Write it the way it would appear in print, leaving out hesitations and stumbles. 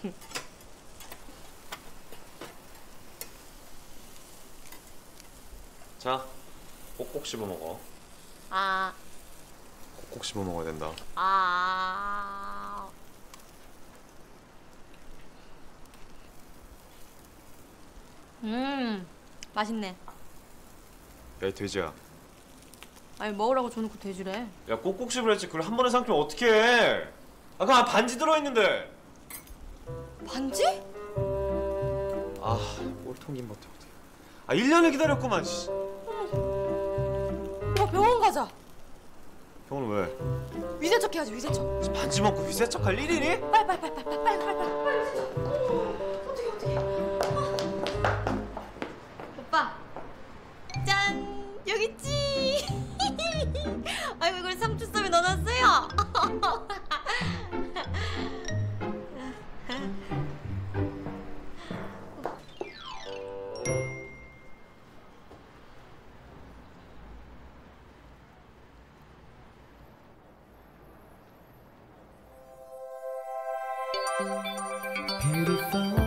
자, 꼭꼭 씹어 먹어. 아. 꼭꼭 씹어 먹어야 된다. 아. 맛있네. 야, 이 돼지야. 아니 먹으라고 줘놓고 돼지래. 야, 꼭꼭 씹으랬지. 그걸 한 번에 삼키면 어떡해? 아, 그럼 반지 들어있는데. 반지? 아, 꼴통긴 버텨. 아, 1년을 기다렸구만. 씨. 오빠 병원 가자. 병원 왜? 위세척 해야지 위세척. 반지 먹고 위세척할 일이니? 빨리. 어떻게. 오빠. 짠 여기 있지. 아이고 이걸 상추쌈에 넣어놨어요. Beautiful